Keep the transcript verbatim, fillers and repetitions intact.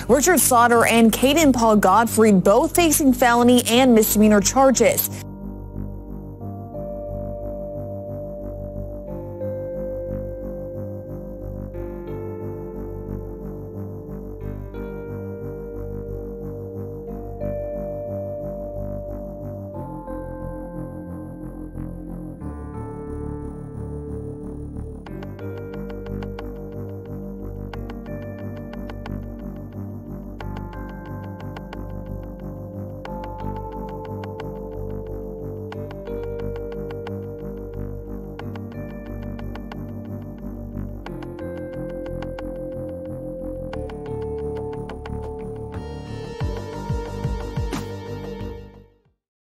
Richard Slaughter and Caden Paul Gottfried both facing felony and misdemeanor charges.